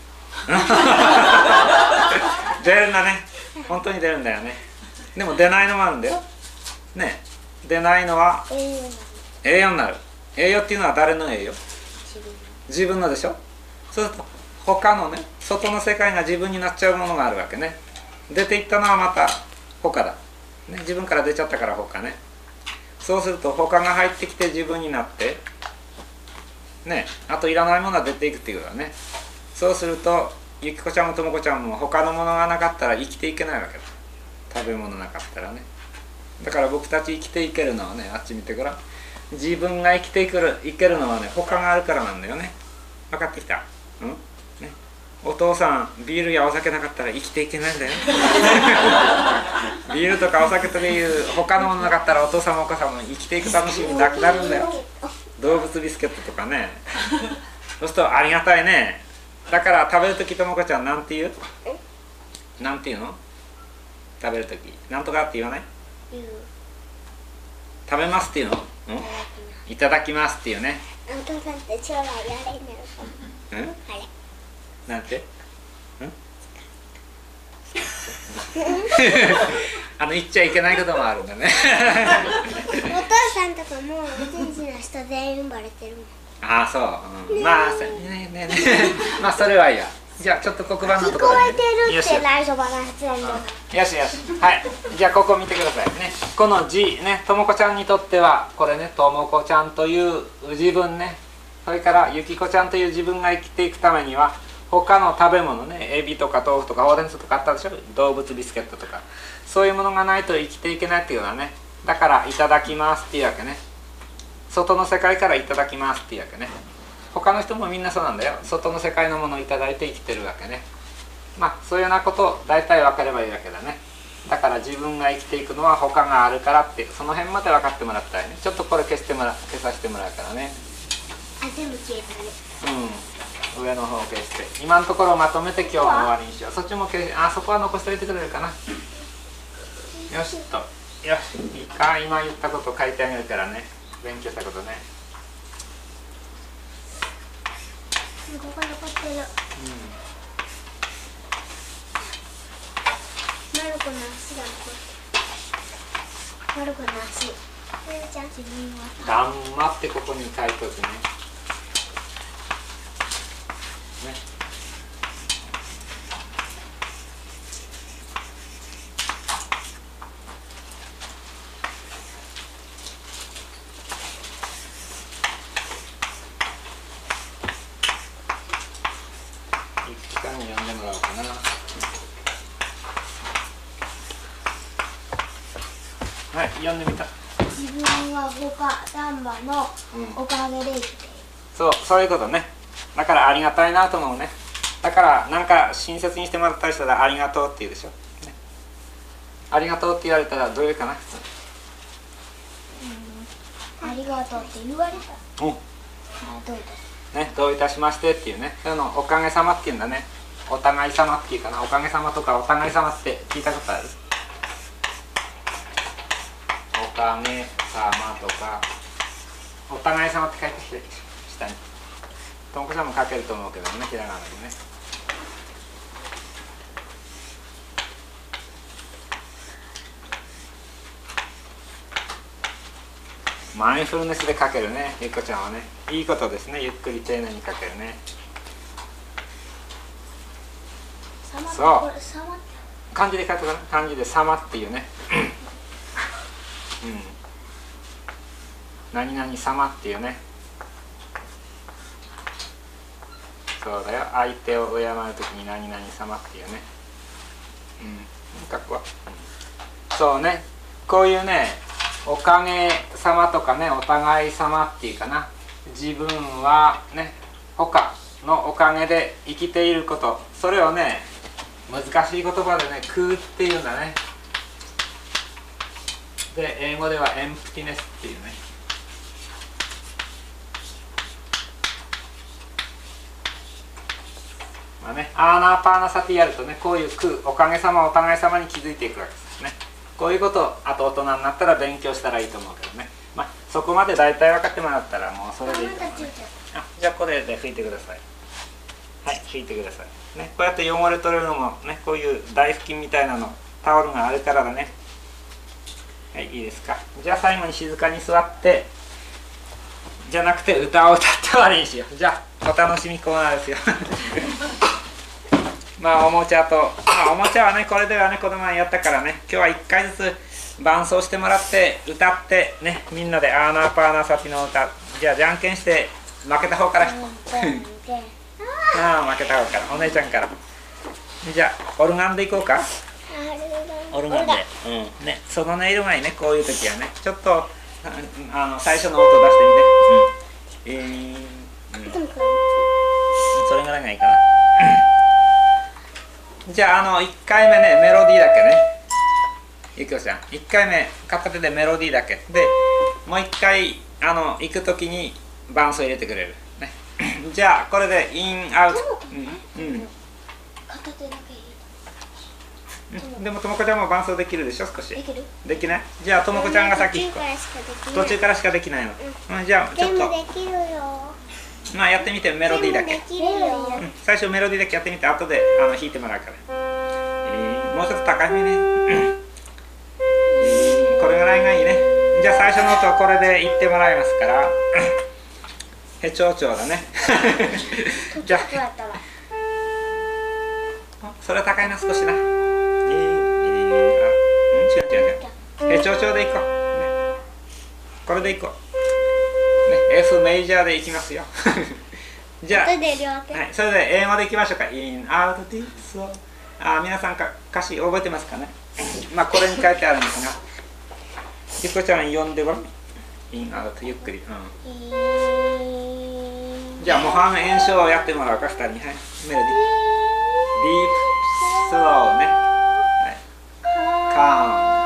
出るんだね。本当に出るんだよね。でも出ないのもあるんだよね。出ないのは栄養になる。栄養っていうのは誰の栄養。自分のでしょ。そうすると他のね、外の世界が自分になっちゃうものがあるわけね。出ていったのはまた他だ、ね、自分から出ちゃったから他ね。そうすると他が入ってきて自分になってね、あといらないものは出ていくっていうことだね。そうするとゆきこちゃんもともこちゃんも他のものがなかったら生きていけないわけだ。食べ物なかったらね。だから僕たち生きていけるのはね、あっち見てごらん。自分が生きていける、いけるのはね、他があるからなんだよね。分かってきた。うんね、お父さんビールやお酒なかったら生きていけないんだよ。ビールとかお酒とかいう他のものなかったらお父さんもお母さんも生きていく楽しみなくなるんだよ。動物ビスケットとかね。そうするとありがたいね。だから食べるときともこちゃんなんて言う。なんて言うの。食べるときなんとかって言わない。食べますっていうの、うん、いただきますっていうね。 お父さんって将来やれんのよ。 うん、 あれなんて、うん、あの言っちゃいけないこともあるんだね。 お父さんとかもう天使の人全員バレてるもん。 ああそう、うん、まあねねねねまあそれはいいや。じゃあちょっと黒板のところで、ね、 聞こえてるって内緒話なんだ。 よしよし、はい。じゃあここ見てくださいね。この字ね、ともこちゃんにとってはこれね、ともこちゃんという自分ね、それからゆきこちゃんという自分が生きていくためには他の食べ物ね、エビとか豆腐とかほうれん草とかあったでしょ。動物ビスケットとかそういうものがないと生きていけないっていうのはね。だからいただきますっていうわけね。外の世界からいただきますっていうわけね。他の人もみんなそうなんだよ。外の世界のものをいただいて生きてるわけね。まあそういうようなことを大体分かればいいわけだね。だから自分が生きていくのは他があるからって、その辺まで分かってもらったらね。ちょっとこれ消してもら消させてもらうからね。 あ、全部消えたね。 うん、上の方を消して、今のところをまとめて今日の終わりにしよう。そっちも消し、あそこは残しておいてくれるかな。よしと、よし、いいか。今言ったことを書いてあげるからね。勉強したことね。 ここ残ってる。うん、マルコの足が残ってる。マルコの足。ちゃん自分は。 黙ってここに書いとくね。ね。一回に読んでもらおうかな。はい、読んでみた。 自分は他丹波のおかげで生きている、うん、 そう、そういうことね。だからありがたいなと思うね。だからなんか親切にしてもらったりしたらありがとうって言うでしょ、ね、ありがとうって言われたらどういうかな、 うん、ありがとうって言われた、うん、あ、どういたしね、どういたしましてっていうね。そういうのおかげさまっていうんだね。お互い様っていうかな。おかげさまとかお互い様って聞いたことある？おかげさまとかお互い様って書いてきて下に。ともこちゃんも書けると思うけどね、ひらがなでね。 マインドフルネスで書けるね、ゆっこちゃんはね。いいことですね、ゆっくり丁寧に書けるね。そう漢字で書くかな、漢字で様っていうねうん、何々様っていうね。そうだよ、相手を敬うときに何々様っていうね。うん、書くわ。そうね、こういうね、おかげさまとかね、お互い様っていうかな、自分はね、他のおかげで生きていること、それをね、難しい言葉でね、空っていうんだね。で、英語ではエンプティネスっていうね。まあね、アーナーパーナサティやるとね、こういう空、おかげさまお互い様に気づいていくわけですね。こういうことをあと大人になったら勉強したらいいと思うけどね。まあそこまで大体分かってもらったらもうそれでいいと思うね。あ、じゃあこれで拭いてください。はい、拭いてください。ね、こうやって汚れ取れるのもね、こういう台拭きみたいなの、タオルがあるからだね。はい、いいですか。じゃあ最後に静かに座って、じゃなくて歌を歌って終わりにしよう。じゃあお楽しみコーナーですよ。まあおもちゃと、まあ、おもちゃはね、これではね、子供がやったからね、今日はいっかいずつ伴奏してもらって歌ってね、みんなでアーナーパーナーサティの歌、じゃあじゃんけんして負けた方からああ、負けた方から、お姉ちゃんから。じゃあオルガンでいこうか。オルガンで、うんね、その音色がいいね、こういう時はね、ちょっとあの最初の音出してみて。うん、えー、うん、それぐらいがいいかな。じゃあ、あのいっかいめね、メロディーだけね。ゆきこちゃん、いっかいめ片手でメロディーだけで、もういっかいあの行く時に伴奏入れてくれるね。じゃあこれでインアウト、うんうん、 片手だけいい。 でもともこちゃんも伴奏できるでしょ、少し。 できる？ できない？じゃあともこちゃんが先弾く。途中からしかできないの。うん、じゃあちょっとできるよ。 まあやってみて、メロディーだけ。 できるよ。 うん、最初メロディーだけやってみて、後であの弾いてもらうから。えー、もうちょっと高めね。えー、これぐらいがいいね。じゃあ最初の音はこれで言ってもらいますから。へちょうちょうだね。じゃあそれは高いな、少しな。えー、えー、あ、違う違う違う。へちょうちょうでいこう、ね、これでいこう、ね、F メジャーでいきますよ。じゃあ、はい、それで英語でいきましょうか。In, out, this, so。あ、皆さんか歌詞覚えてますかね。まあこれに書いてあるんですが、ゆっこちゃん読んでごらん。In, out、ゆっくり。うん、じゃあ模範演唱をやってもらうか、ふたりに。はい、メロディー。ディープ、スローね。はい。カーム。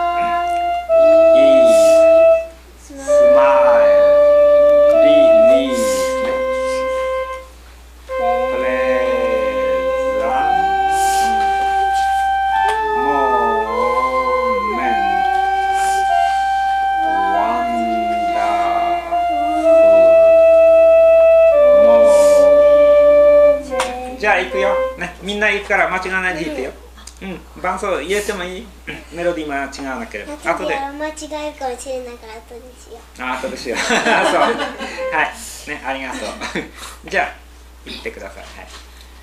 じゃあ行くよ、ね、みんな行くから間違わないで弾いてよ。うん、伴奏入れてもいい？メロディー間違わなければ。 後で間違えるかもしれないから後でしよう。 あ、後でしよう。そう。はい。ね、ありがとう。じゃあ行ってください。はい。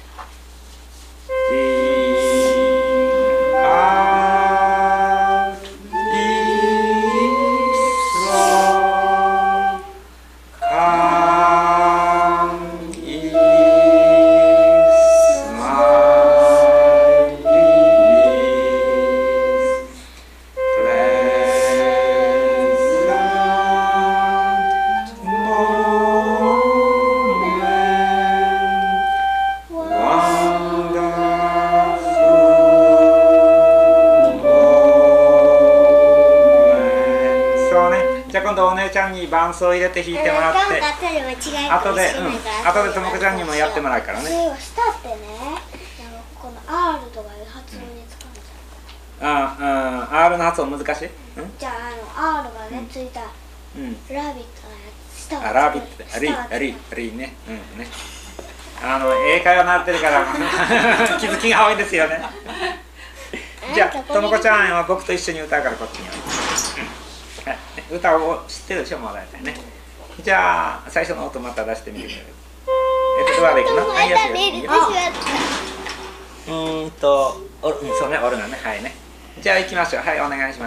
お姉ちゃんに伴奏入れて弾いてもらって、後で、うん、後でともこちゃんにもやってもらうからね。 スタってね、この R とかいう発音に使うんじゃない？ ああ、R の発音難しい？ じゃあ、あの R がねついたラビットのやつ。 あ、ラビットで、リー、リー、リーね、うんね。あの英会話習ってるから気づきが多いですよね。じゃあともこちゃんは僕と一緒に歌うからこっちに。はい。 ね。歌を知ってるでしょ、もう大体ね。じゃあ最初の音また出してみてくれる。えっとどうやっていくの？あ、いやいや。うーんと、お、うん、そうね、オルガンね、はいね。じゃあ行きましょう。はい、お願いします。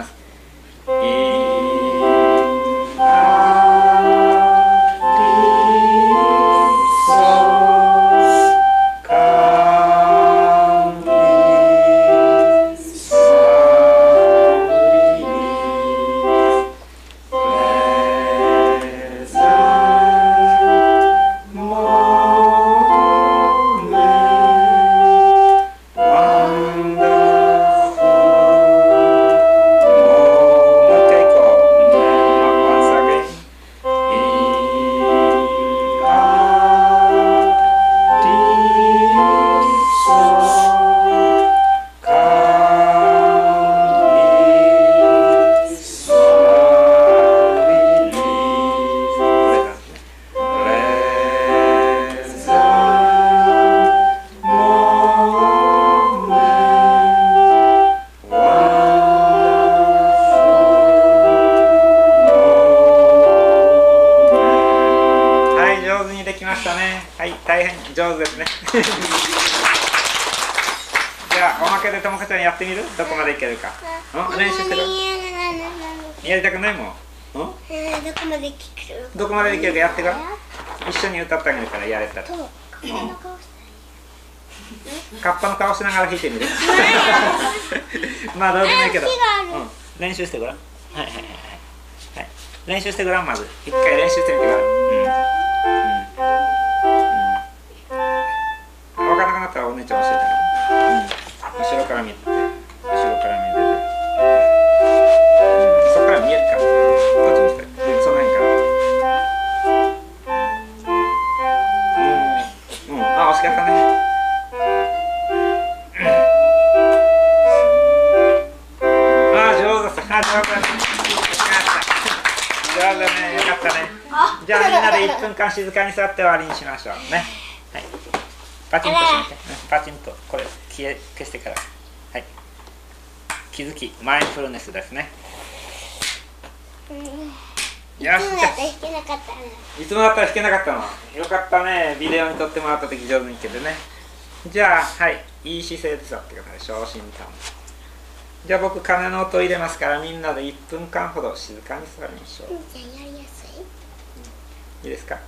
大変上手ですねじゃあおまけでともかちゃんやってみる？どこまでいけるか。うん、練習してる？やりたくないもん。うん、どこまでいける？ どこまでいけるかやってから。一緒に歌ってあげるからやれたら。カッパの顔しながら弾いてみるまあどうでもいいけど、うん、練習してごらん。はいはいはいはい、練習してごらん。まず一回練習してみてから。うん分からなくなったらお姉ちゃん教えてあげる。うん、後ろから見て、後ろから見てて、うん、そこから見えるか。こっちに来て、うん、その辺から。うん、うん、あ、惜しかったね。あ、上手だった。あ、上手だった。上手だね、よかったね。じゃあみんなでいっぷんかん静かに座って終わりにしましょうね。はい。パチンとしてみて、パチンとこれ消え消してから、はい、気づき、マインドフルネスですね。 うん、よし、じゃあいつもだったら弾けなかったの。 いつもだったら弾けなかったの。よかったね、ビデオに撮ってもらった時上手に弾けてね。じゃあ、はい、いい姿勢で座ってください。昇進ターン。じゃあ僕鐘の音を入れますから、みんなでいっぷんかんほど静かに座りましょう。 じゃあやりやすい、 うん、いいですか。はい。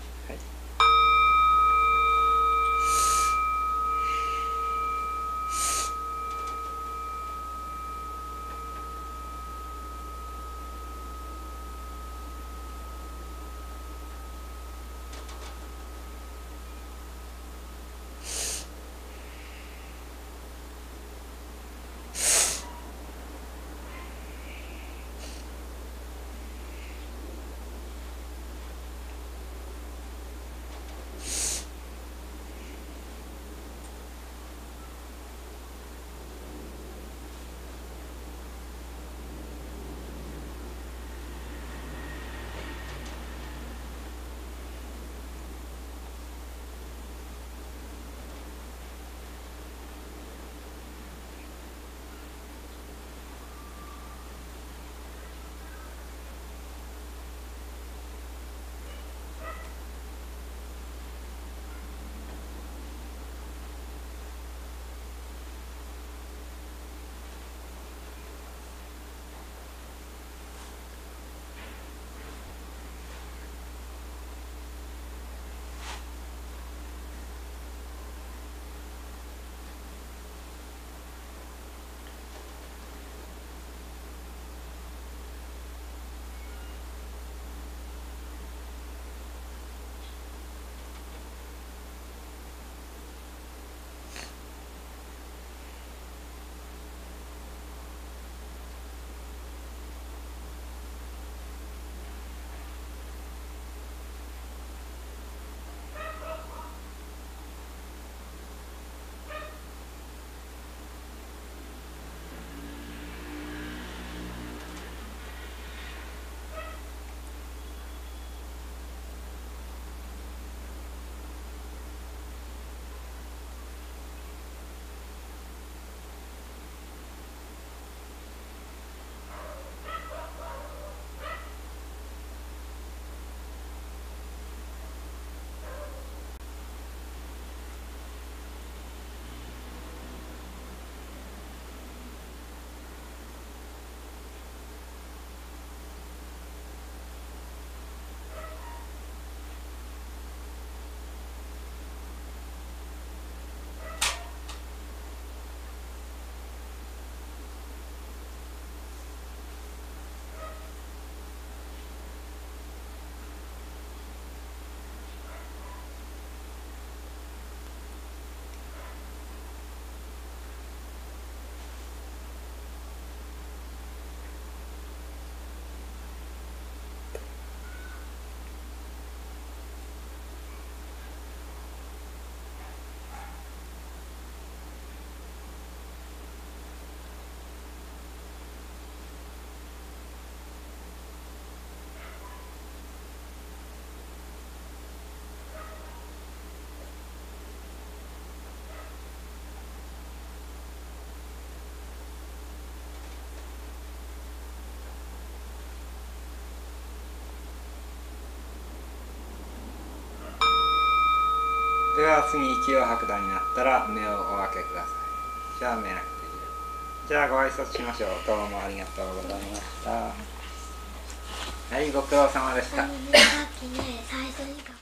では次息を吐く段になったら目をお開けください。じゃあ目開けている。じゃあご挨拶しましょう。どうもありがとうございました。はい、ご苦労様でした。 あのね、さっきね、最初に